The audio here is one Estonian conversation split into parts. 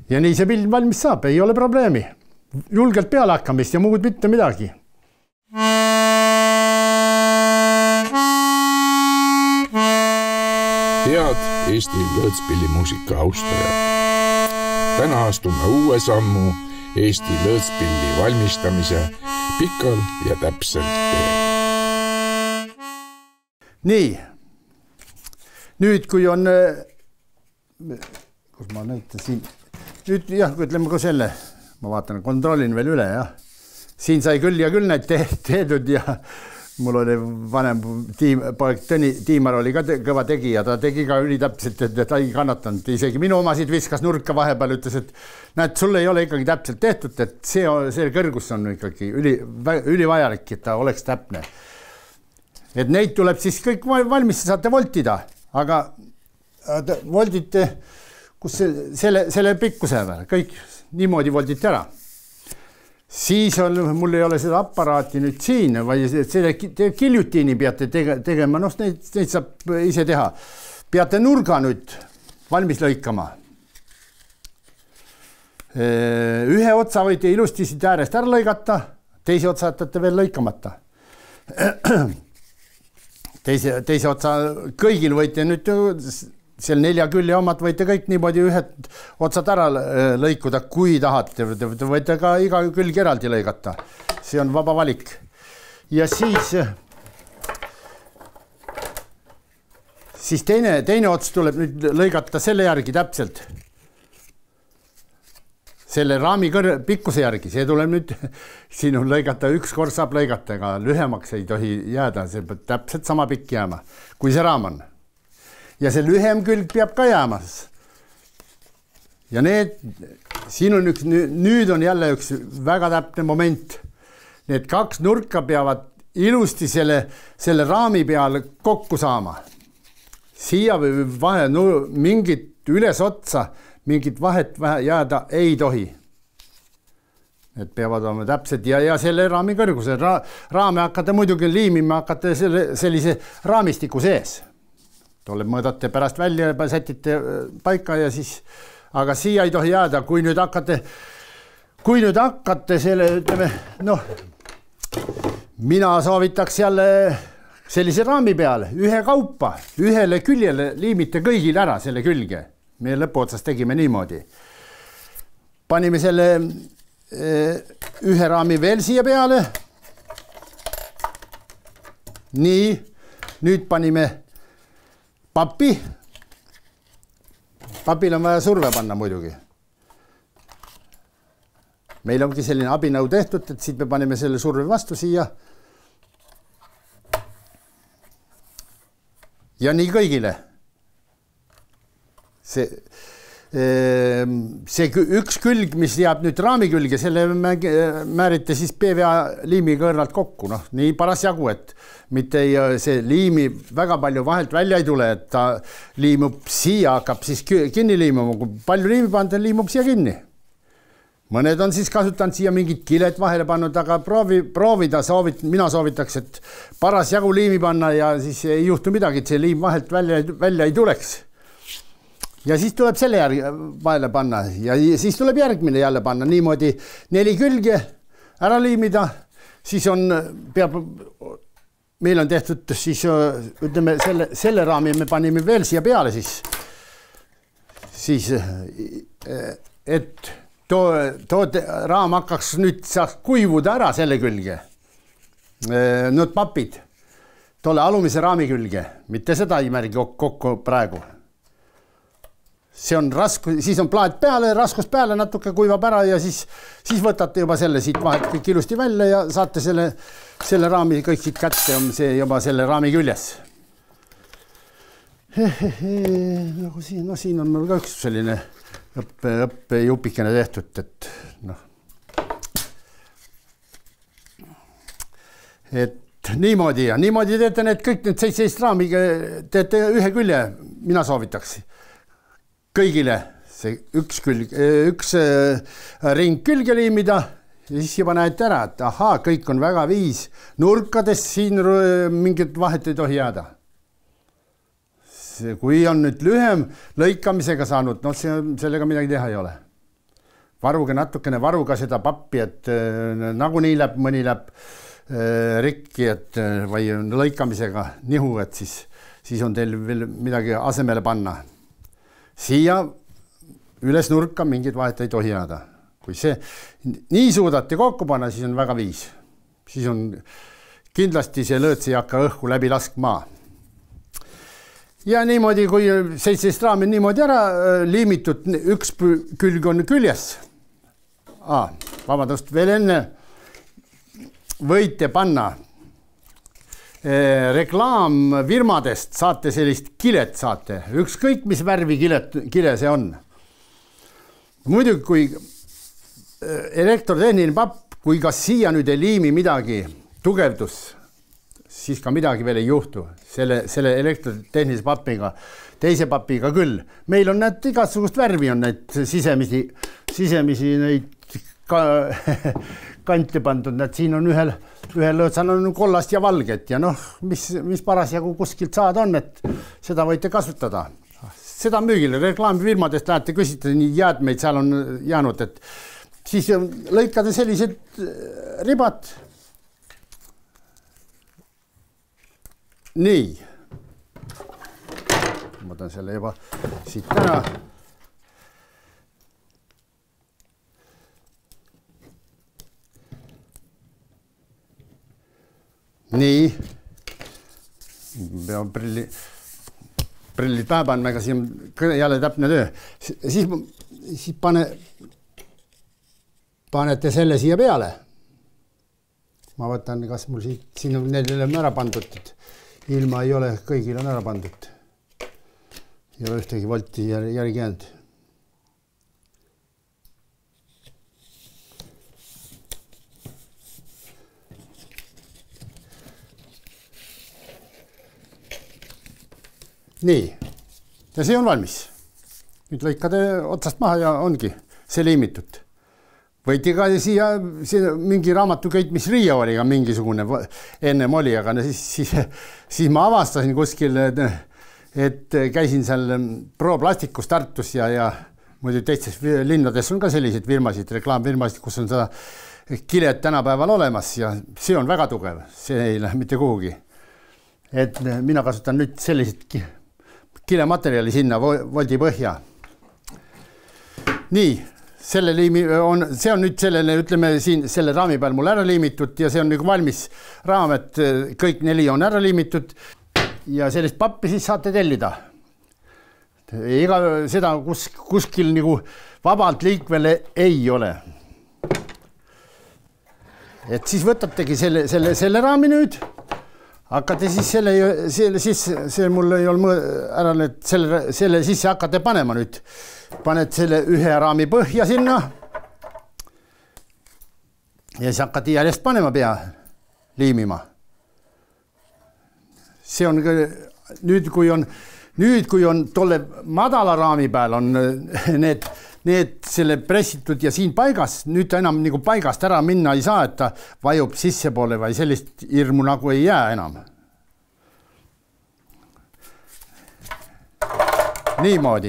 Ja nii see pild valmis saab, ei ole probleemi. Julgelt peale hakkamist ja muud mitte midagi. Head Eesti lõõtspillimuusika austajad. Täna astume uue sammu Eesti lõõtspilli valmistamise pikal ja täpselt teel. Nii. Nüüd, kui on... Kus ma näitan siin? Nüüd, jah, ütleme ka selle. Ma vaatan, kontrollin veel üle, jah. Siin sai küll ja küll need teedud ja... Mul oli vanem poeg Tiimar oli ka kõva tegija, ta tegi ka ülitäpselt, et ta ei kannatanud. Isegi minu omasid viskas nurka vahepeal, ütles, et näed, sul ei ole ikkagi täpselt tehtud, et see kõrgus on ikkagi ülivajalik, et ta oleks täpne. Et neid tuleb siis kõik valmis, saate voltida, aga voldite kus selle pikkuse peal, kõik niimoodi voldite ära. Siis mul ei ole seda aparaati nüüd siin, vaid selle kiljutiini peate tegema, neid saab ise teha. Peate nurga nüüd valmis lõikama. Ühe otsa võite ilusti siit äärest ära lõigata, teise otsa jätate veel lõikamata. Teise otsa kõigil võite nüüd seal 4 külje omad võite kõik niimoodi ühed otsad ära lõikuda, kui tahate. Võite ka iga külg eraldi lõigata. See on vaba valik. Ja siis teine ots tuleb nüüd lõigata selle järgi täpselt. Selle raami pikkuse järgi. See tuleb nüüd, siin on lõigata, üks kord saab lõigata, aga lühemaks ei tohi jääda. See peab täpselt sama pikk jääma, kui see raam on. Ja see lühem külg peab ka jäämas. Ja siin on nüüd on jälle üks väga täpne moment. Need 2 nurka peavad ilusti selle raami peal kokku saama. Siia või vahe, mingit üles otsa, mingit vahet jääda ei tohi. Need peavad olema täpselt ja selle raami kõrguse. Raame hakkate muidugi liimima, hakkate sellise raamistiku sees. Tolle mõõdate pärast välja, sätite paika ja siis, aga siia ei tohi jääda, kui nüüd hakkate selle, ütleme, mina soovitaks jälle sellise raami peale, ühe kaupa, ühele küljele liimite kõigil ära selle külge. Me lõpuotsas tegime niimoodi. Panime selle ühe raami veel siia peale. Nii, nüüd panime papi. Papil on vaja surve panna muidugi. Meil ongi selline abinõu tehtud, et siit me panime selle surve vastu siia. Ja nii kõigile. See üks külg, mis jääb nüüd raami külge, selle määrite siis PVA liimi kõrvalt kokku. Nii paras jagu, et mitte see liimi väga palju vahelt välja ei tule, et ta liimub siia, hakkab siis kinni liimuma. Kui palju liimi panda, liimub siia kinni. Mõned on siis kasutanud siia mingid kilet vahele pannud, aga proovida mina soovitaks, et paras jagu liimi panna ja siis ei juhtu midagi, et see liim vahelt välja ei tuleks. Ja siis tuleb selle järgi vahele panna ja siis tuleb järgmine jälle panna niimoodi 4 külge ära liimida, siis meil on tehtud siis, ütleme, selle raami me panime veel siia peale siis et too raam hakkaks nüüd saaks kuivuda ära selle külge. Nüüd papid, tolle alumise raami külge, mitte seda ei märgi kokku praegu. See on raske, siis on plaat peale, raskus peale, natuke kuivab ära ja siis võtate juba selle siit vahelt kõik ilusti välja ja saate selle raami kõik siit kätte, on see juba selle raami küljes. Siin on mul ka üks selline õppejupikene tehtud, et niimoodi ja niimoodi teete need kõik need 17 raami, teete ühe külje, mina soovitaks. Kõigile see üks ring külge liimida ja siis juba näete ära, et ahaa, kõik on väga viis. Nurkadest siin mingit vahet ei tohi jääda. Kui on nüüd lühem lõikamisega saanud, sellega midagi teha ei ole. varuge natukene, varuga seda pappi, et nagunii mõni läheb rikki, et või lõikamisega nihu, et siis on teil veel midagi asemele panna. Siia üles nurka mingit vahet ei tohi jääda. Kui see nii suudate kokku panna, siis on väga viis. Siis on kindlasti see lõõts ei hakka õhku läbi laskma. Ja niimoodi, kui 17 raami niimoodi ära liimitud, üks külg on küljes. Vabandust, veel enne võite panna reklaamfirmadest saate sellist kilet saate. Ükskõik, mis värvi kile see on. Muidugi, kui elektrotehniline papp, kui ka siia nüüd ei liimi midagi tugevdus, siis ka midagi veel ei juhtu. Selle elektrotehnilise papiga, teise papiga küll. Meil on need igasugust värvi on need sisemisi neid kante pandud. Need siin on ühel lõõtsal on kollast ja valget ja mis parasjagu kuskilt saada on, et seda võite kasutada. Seda müügile reklaamifirmadest lähete küsite nii jäätmeid, seal on jäänud, et siis lõikade sellised ribad. Nii. Ma võtan selle juba siit ära. Nii. Pean prillid pähe panna, aga siin on jälle täpne töö. Siis panete selle siia peale. Ma võtan, kas mul siin on neil ära pandud, et ilma ei ole, kõigil on ära pandud. Ei ole ühtegi volti järgi jäänud. Nii, ja see on valmis. Nüüd lõikade otsast maha ja ongi see liimitud. Võiti ka siia mingi raamatuköit, mis Riia oli ka mingisugune ennem oli, aga siis ma avastasin kuskil, et käisin seal Pro-Plastikus Tartus ja muidu teistes linnades on ka selliseid firmasid, reklaamfirmasid, kus on seda kilet tänapäeval olemas ja see on väga tugev, see ei lähe mitte kuhugi. Et mina kasutan nüüd sellised kilematerjali sinna voldi põhja. Nii, see on nüüd sellele, ütleme siin selle raami peal mul ära liimitud ja see on nagu valmis raam, et kõik 4 on ära liimitud ja sellist pappi siis saate tellida. Seda kuskil nagu vabalt liikvele ei ole. Et siis võtategi selle raami nüüd. Hakkate siis see mul ei olnud ära, et selle sisse hakkate panema nüüd. Paned selle ühe raami põhja sinna ja siis hakkate järjest panema pea liimima. See on nüüd, kui on tolle madala raami peal on need selle pressitud ja siin paigas, nüüd ta enam nagu paigast ära minna ei saa, et ta vajub sisse poole või sellist hirmu nagu ei jää enam. Niimoodi.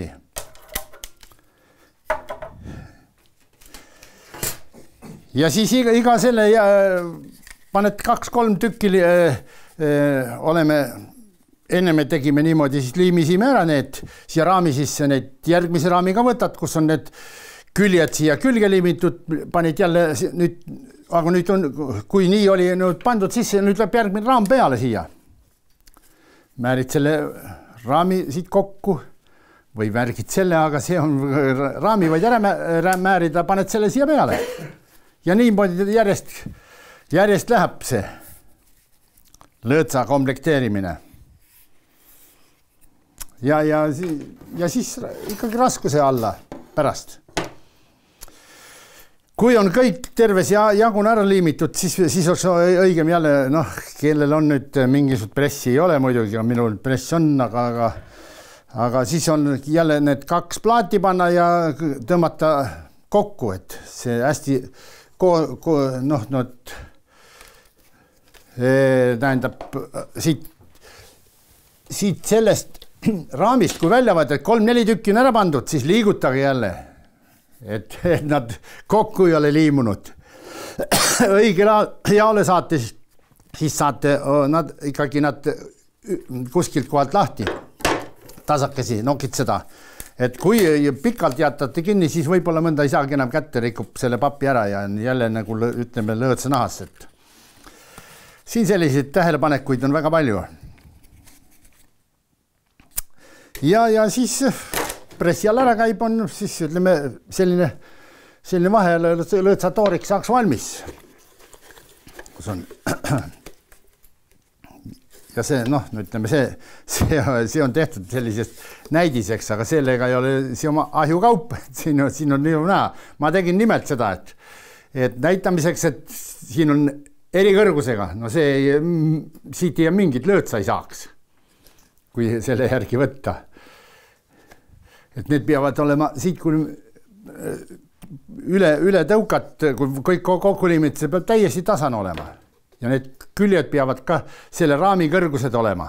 Ja siis iga selle paned 2-3 tükki oleme enne me tegime niimoodi, siis liimisime ära need siia raami sisse, need järgmise raamiga võtad, kus on need küljed siia külge liimitud, panid jälle nüüd, aga nüüd on, kui nii oli nüüd pandud sisse, nüüd läheb järgmine raam peale siia. Määrid selle raami siit kokku või värgid selle, aga see on raami vaid ära määrida, paned selle siia peale. Ja niimoodi järjest läheb see lõõtsa komplekteerimine. Ja siis ikkagi raskuse alla pärast. Kui on kõik terves ja jagun ära liimitud, siis oleks õigem jälle, kellel on nüüd mingisugust pressi ei ole muidugi, minul press on, aga siis on jälle need 2 plaati panna ja tõmmata kokku, et see hästi tähendab siit sellest raamist, kui välja võtad, 3-4 tükki on ära pandud, siis liigutage jälle. et nad kokku ei ole liimunud. Õigel jaole saate, siis saate nad ikkagi kuskilt kohalt lahti, tasakesi nokid seda. Et kui pikalt jätate kinni, siis võib-olla mõnda ei saagi enam kätte, rikub selle papi ära ja jälle nagu ütleme lõõtsa nahas. Et siin selliseid tähelepanekuid on väga palju. Ja siis pressi all ära käib, on siis ütleme selline vahelõõtsatoorik saaks valmis. Kus on... Ja see, ütleme, see on tehtud sellisest näidiseks, aga sellega ei ole see oma ahjukaup. Siin on nii näha. Ma tegin nimelt seda, et näitamiseks, et siin on eri kõrgusega. No siit ei mingit löötsa ei saaks, kui selle järgi võtta. Et need peavad olema siit, kui üle tõukat, kui kõik kokku liimid, see peab täiesti tasane olema. Ja need küljed peavad ka selle raami kõrgused olema.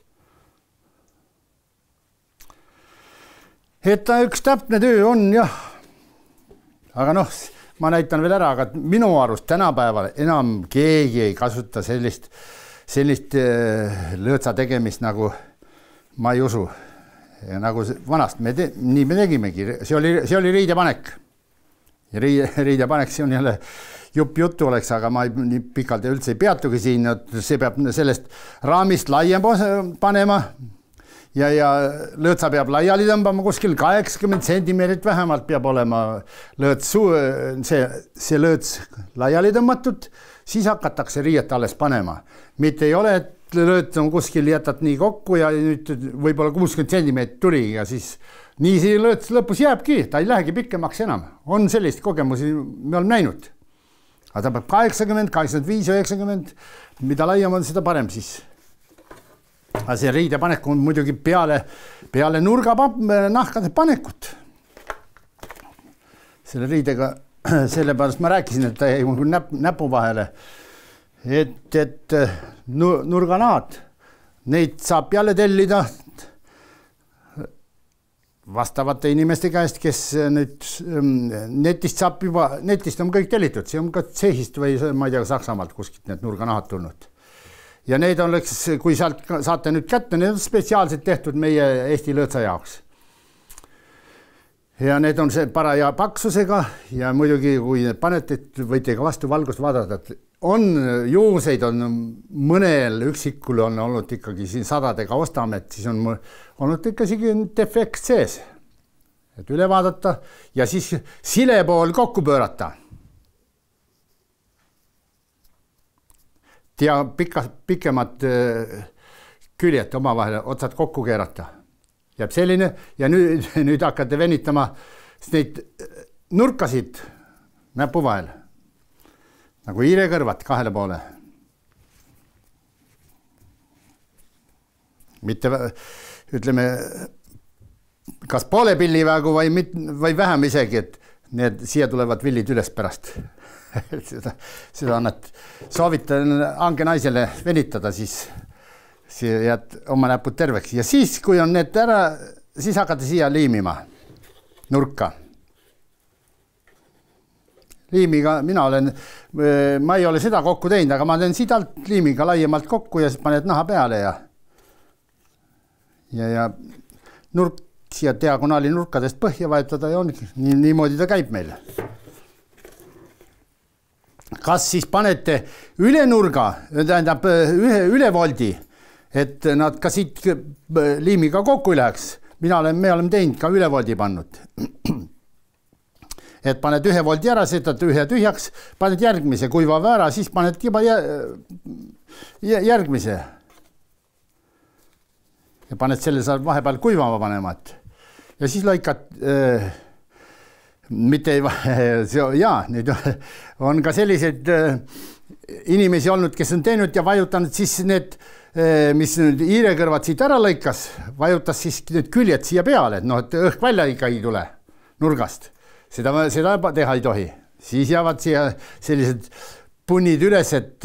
Et ta üks täpne töö on, jah. Aga ma näitan veel ära, aga minu arust tänapäeval enam keegi ei kasuta sellist lõõtsa tegemist, nagu ma ei usu. Ja nagu vanast, nii me tegimegi. See oli riidepanek. Ja riidepanek, see on jälle... Jupp juttu oleks, aga ma nii pikalt üldse ei peatugi siin, see peab sellest raamist laiem panema ja lõõtsa peab laiali tõmbama kuskil 80 sentimeetrit vähemalt peab olema lõõts, see lõõts laiali tõmmatud, siis hakatakse riiet alles panema. Mitte ei ole, et lõõts on kuskil jätad nii kokku ja nüüd võib-olla 60 sentimeetrit tuli ja siis nii see lõõts lõpus jääbki, ta ei lähegi pikkemaks enam. On sellist kogemusi, me oleme näinud. Aga ta peab 80, 85, 90, mida laiem on, seda parem siis. Aga see riidepanek on muidugi peale nahkade panekut. Selle riidega, sellepärast ma rääkisin, et ta jäi näpu vahele. Et nurganaad, neid saab jälle tellida vastavate inimeste käest, kes nüüd netist on kõik tellitud, see on ka Tsehhist või ma ei tea, Saksamaalt kuskilt need nurganahad tulnud. Ja need on, kui sealt saate nüüd kätte, need on spetsiaalselt tehtud meie Eesti lõõtsa jaoks. Ja need on see paraja paksusega ja muidugi, kui panete, võite ka vastu valgust vaadata, et on juhuseid, on mõnel üksikul on olnud ikkagi siin sadadega ostame, et siis on olnud ikkagi defekt sees. Et üle vaadata ja siis sile pool kokku pöörata. Ja pikemad küljed oma vahele otsad kokku keerata. Jääb selline ja nüüd hakkate venitama neid nurkasid näpu vahel. Nagu hiirekõrvad kahele poole. Mitte, ütleme, kas poole pilliväegu või vähem isegi, et need siia tulevad villid üles pärast. Seda annad soovitan ange naisele venitada, siis jääd oma näpud terveks. Ja siis, kui on need ära, siis hakata siia liimima nurka. Liimiga ma ei ole seda kokku teinud, aga ma teen sidalt liimiga laiemalt kokku ja siis paned naha peale ja nurk siia diagonaali nurkadest põhja vajutada ja on niimoodi ta käib meil. Kas siis panete üle nurga, tähendab üle voldi, et nad ka siit liimiga kokku ei läheks. Me oleme teinud ka üle voldi pannud. Et paned ühe voldi ära, setad ühe tühjaks, paned järgmise kuivava ära, siis paned juba järgmise. Ja paned selle saad vahepeal kuivama panema. Ja siis lõikad, mitte nüüd on ka sellised inimesi olnud, kes on teinud ja vajutanud siis need, mis nüüd hiirekõrvad siit ära lõikas, vajutas siis need küljed siia peale, et õhk välja ikka ei tule nurgast. Seda teha ei tohi. Siis jäävad siia sellised punnid üles, et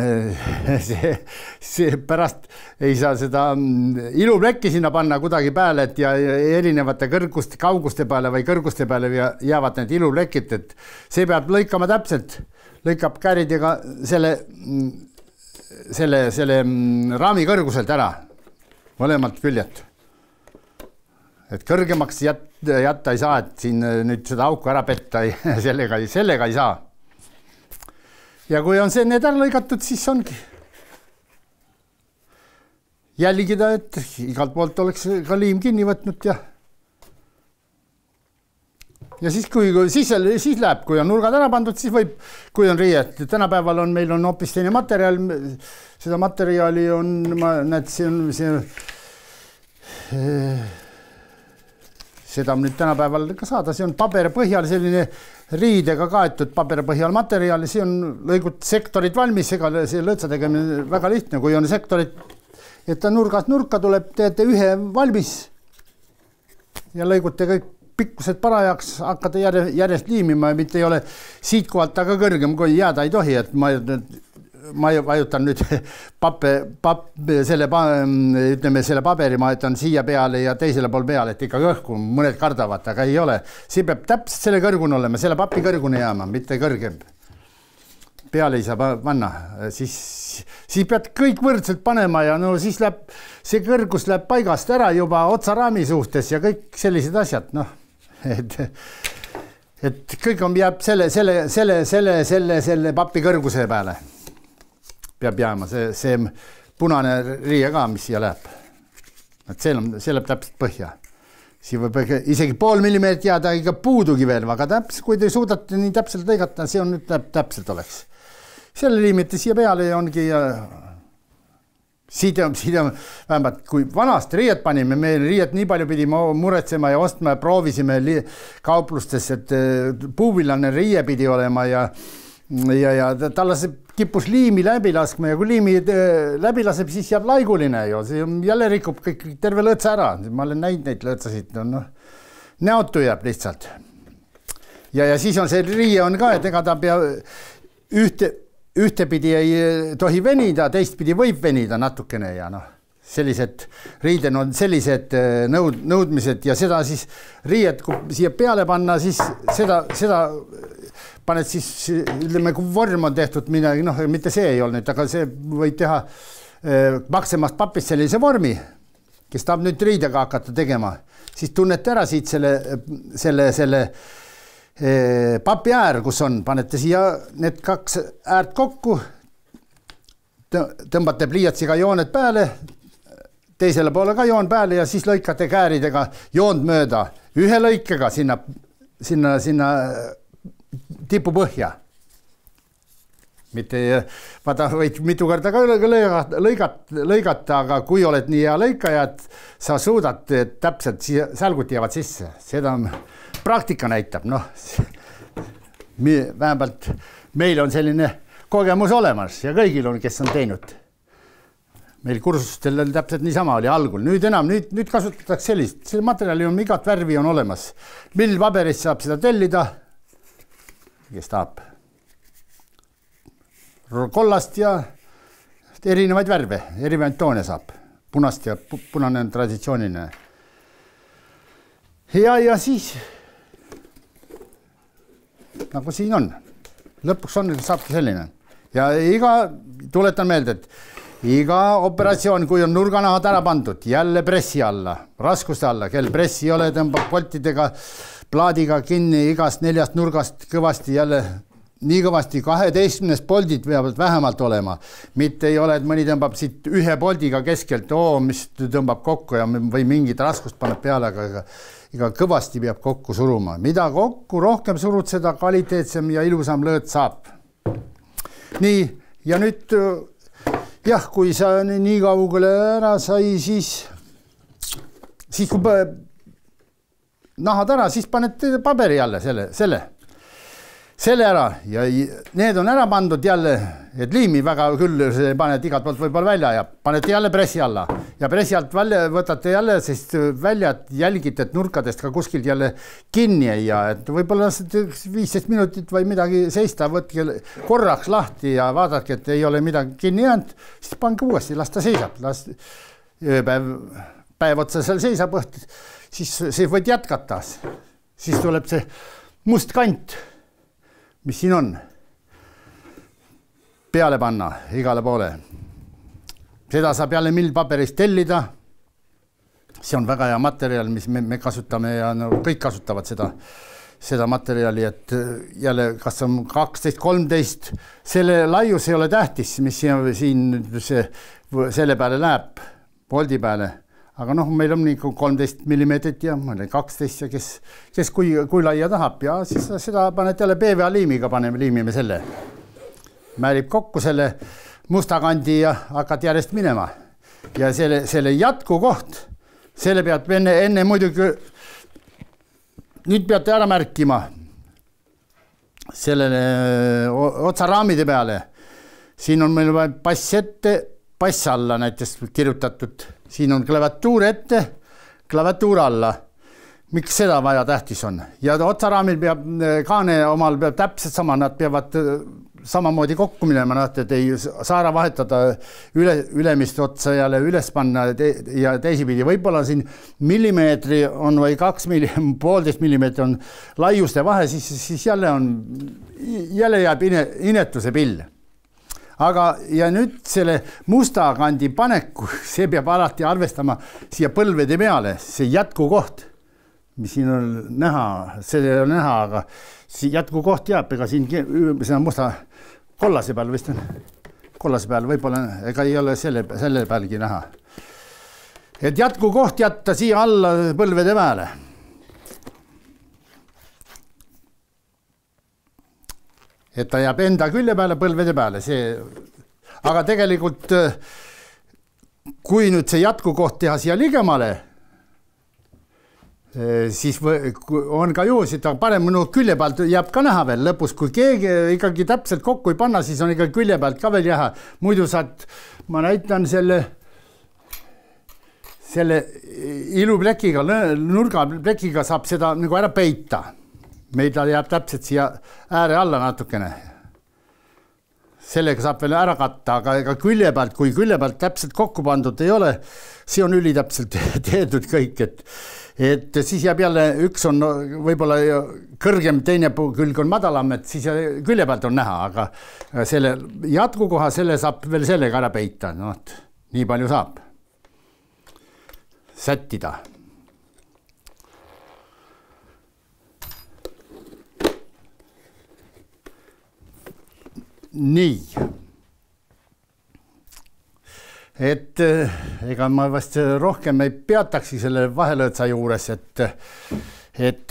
see pärast ei saa seda iluplekki sinna panna kuidagi peale, et ja erinevate kauguste peale või kõrguste peale jäävad need iluplekid, et see peab lõikama täpselt, lõikab kääridega selle raami kõrguselt ära, mõlemalt küljelt. Et kõrgemaks jätta ei saa, et siin nüüd seda auku ära petta, sellega ei saa. Ja kui on see need ära lõigatud, siis ongi jälgida, et igalt poolt oleks ka liim kinni võtnud ja siis, siis läheb, kui on nurgad ära pandud, siis võib, kui on riiet. Tänapäeval meil on hoopis teine materjal, seda materjali on, näed, seda on nüüd tänapäeval ka saada, see on paberi põhjal selline riidega kaetud paberi põhjal materjali, see on lõigut sektorid valmis, ega see lõõtsa tegemine väga lihtne, kui on sektorid, et ta nurgast nurka tuleb, teete ühe valmis ja lõigute kõik pikkused parajaks, hakkate järjest liimima ja mitte ei ole siit kohalt taga kõrgem, kui jääda ei tohi, et ma vajutan nüüd selle paberi, ma jätan siia peale ja teisele pool peale, et ikka õhku mõned kardavad, aga ei ole. See peab täpselt selle kõrgune olema, selle papi kõrgune jääma, mitte kõrgem. Peale ei saa panna, siis pead kõik võrdselt panema ja no siis läheb, see kõrgus läheb paigast ära juba otsaraami suhtes ja kõik sellised asjad, noh, et kõik on, jääb selle papi kõrguse peale. Peab jääma see punane riie ka, mis siia läheb. Et see läheb täpselt põhja. Siin võib isegi 0,5 millimeetrit jääda ikka puudugi veel, aga täpselt, kui te suudate nii täpselt lõigata, see on nüüd täpselt oleks. Selle liimite siia peale ongi ja siit on vähemalt, kui vanast riiet panime, meil riiet nii palju pidime muretsema ja ostma ja proovisime kauplustes, et puuvillane riie pidi olema ja talle kippus liimi läbi laskma ja kui liimi läbi laseb, siis jääb laiguline ju, see jälle rikub kõik terve lõõtsa ära. Ma olen näinud neid lõõtsasid, näotu jääb lihtsalt. Ja siis on see riie on ka, et ega ta pea ühtepidi ei tohi venida, teistpidi võib venida natukene ja sellised riiden on sellised nõudmised ja seda siis riiet, kui siia peale panna, siis seda paned siis, ütleme, kui vorm on tehtud midagi, mitte see ei olnud, aga see võid teha maksemast papist sellise vormi, kes tahab nüüd riidega hakata tegema, siis tunnete ära siit selle papi äär, kus on, panete siia need 2 äärt kokku, tõmbate pliiatsiga jooned peale, teisele poole ka joon peale ja siis lõikate kääridega joond mööda, ühe lõikega sinna tipu põhja. Mitte, vaata, võid mitu korda ka lõigata, aga kui oled nii hea lõikaja, et sa suudad täpselt sälgud jäävad sisse. Seda praktika näitab, vähemalt meil on selline kogemus olemas ja kõigil on, kes on teinud. Meil kursustel täpselt niisama oli algul. Nüüd enam, nüüd kasutatakse sellist. See materjali on igat värvi on olemas. Millpaberist saab seda tellida, kes tahab kollast ja erinevaid värve, erinevaid toone saab. Punast ja punane on traditsiooniline. Ja siis nagu siin on. Lõpuks saabki selline. Ja tuletan meelde, et iga operatsioon, kui on nurganahad ära pandud, jälle pressi alla, raskuste alla, kel pressi ei ole, tõmbab poltidega, plaadiga kinni igast 4 nurgast kõvasti jälle, nii kõvasti 12 poldid peavad vähemalt olema. Mitte ei ole, et mõni tõmbab siit ühe poldiga keskelt, mis tõmbab kokku ja või mingit raskust paneb peale, aga iga kõvasti peab kokku suruma. Mida kokku rohkem surud, seda kvaliteetsem ja ilusam lõõt saab. Nii, ja nüüd jah, kui sa nii kaugele ära sai, siis kui nahad ära, siis paned paberi jälle selle ära ja need on ära pandud jälle, et liimi väga küll paned igalt poolt võib-olla välja ja paned jälle pressi alla ja pressi alt välja võtate jälle, siis välja jälgite, et nurkadest ka kuskilt jälle kinni ei jää, et võib-olla 15 minutit või midagi seista, võtke korraks lahti ja vaadake, et ei ole midagi kinni jäänud, siis pange uuesti, las ta seisab, päev otsa seal seisab, siis võid jätkata. Siis tuleb see must kant, mis siin on, peale panna igale poole. Seda saab jälle millpaberist tellida. See on väga hea materjal, mis me kasutame ja kõik kasutavad seda materjali, et jälle kas on 12-13, selle laius ei ole tähtis, mis siin selle peale läheb, poldi peale. Aga meil on nii 13 millimeetrit ja 12 ja kes kui laia tahab ja siis seda paned jälle PVA liimiga liimime selle. Määrib kokku selle musta kandi ja hakkad järjest minema. Ja selle jätku koht, selle pead enne muidugi, nüüd peate ära märkima sellele otsaraamide peale. Siin on meil pass ette, pass alla näiteks kirjutatud. Siin on klaviatuur ette, klaviatuur alla. Miks seda vaja tähtis on? Ja otsaraamil peab, kaane omal peab täpselt sama, nad peavad samamoodi kokku minema, et ei saa ära vahetada ülemist otsa jälle üles panna ja teisipidi. Võib-olla siin millimeetri on või 1,5 millimeetri on laiuste vahe, siis jälle jääb inetuse pill. Aga ja nüüd selle musta kandi paneku, see peab alati arvestama siia põlvede peale, see jätkukoht, mis siin on näha, see on näha, aga see jätkukoht jääb, ega siin see musta kollase peal vist on, kollase peal võib-olla, ega ei ole selle pealgi näha. Et jätkukoht jätta siia alla põlvede peale. Et ta jääb enda külje peale, põlvede peale. Aga tegelikult, kui nüüd see jätkukoht teha siia ligemale, siis on ka juhus, et parem külje pealt jääb ka näha veel lõpus. Kui keegi ikkagi täpselt kokku ei panna, siis on ikka külje pealt ka veel jäha. Muidu ma näitan selle iluplekiga, nurgaplekiga saab seda nagu ära peita. Meil ta jääb täpselt siia ääre alla natukene. Sellega saab veel ära katta, aga ega külje pealt, kui külje pealt täpselt kokku pandud ei ole, see on ülitäpselt teedud kõik, et siis jääb jälle, üks on võib-olla kõrgem, teine külg on madalam, et siis külje pealt on näha, aga selle jätkukoha, selle saab veel sellega ära peita, nii palju saab sättida. Nii, et ega ma vast rohkem ei peataksi selle vahelõõtsa juures, et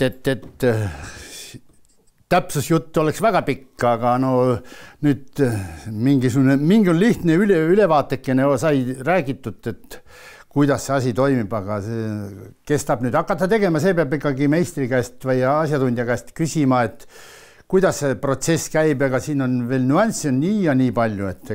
täpsusjutt oleks väga pikk, aga nüüd mingi lihtne ülevaatekene sai räägitud, et kuidas see asi toimib, aga see kestab nüüd hakata tegema, see peab ikkagi meistri käest või asjatundja käest küsima, et kuidas see protsess käib, ega siin on veel nüanssi on nii ja nii palju, et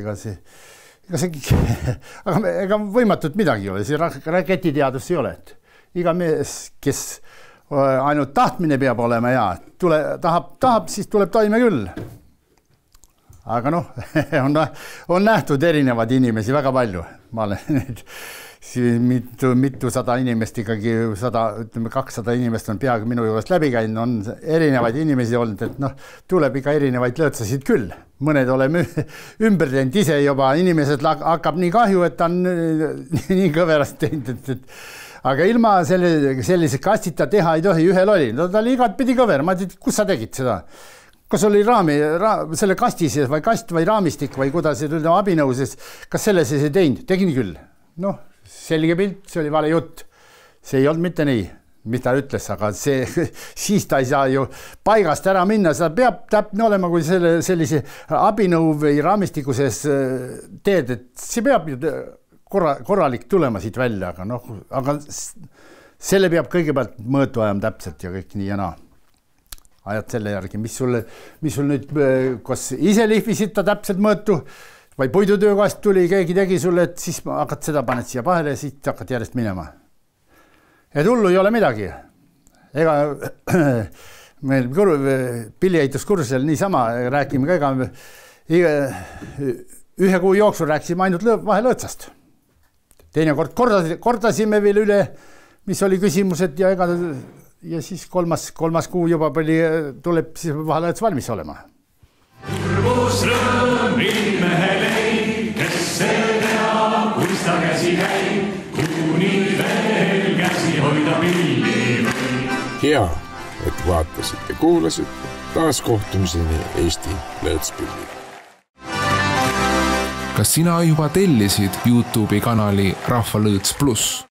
ega võimatut midagi ei ole, see raketiteadus ei ole, et iga mees, kes ainult tahtmine peab olema ja tahab, siis tuleb toime küll. Aga on nähtud erinevad inimesi väga palju, ma olen neid mitusada inimest ikkagi, 200 inimest on peaaegu minu juurest läbi käinud, on erinevaid inimesi olnud, et tuleb ikka erinevaid lõõtsasid küll. Mõned oleme ümber teinud ise juba, inimesed hakkab nii kahju, et ta on nii kõverast teinud, aga ilma sellise kastita teha ei tohi, ühel oli, ta oli igat pidi kõver, ma tead, kus sa tegid seda? Kas oli selle kasti sees või kast või raamistik või kuidas abinõuses, kas selle sees ei teinud? Tegin küll. Selge pilt, see oli vale jutt. See ei olnud mitte nii, mis ta ütles, aga siis ta ei saa ju paigast ära minna, seda peab täpne olema, kui sellise abinõu või raamistiku sees teed, et see peab ju korralik tulema siit välja, aga selle peab kõigepealt mõõtu ajama täpselt ja kõik nii ja naa. Ajad selle järgi, mis sul nüüd, kas ise lihvisid ta täpselt mõõtu või puidutöökast tuli, keegi tegi sulle, et siis hakkad seda paned siia vahele ja siis hakkad järjest minema. Et hullu ei ole midagi. Ega meil pilliehituskursusel niisama räägime ka ühe kuu jooksul rääkisime ainult vahelõõtsast. Teinekord kordasime veel üle, mis oli küsimused ja siis kolmas kuu juba tuleb siis vahelõõts valmis olema. Kurbus rõõm ilmehelei, kes see teha, kus ta käsi käib, kuni veel käsi hoida pilli. Hea, et vaatasite, kuulasite. Taas kohtumiseni Eesti Lõõtspilliga. Kas sina juba tellisid YouTube'i kanali Rahva Lõõts Plus?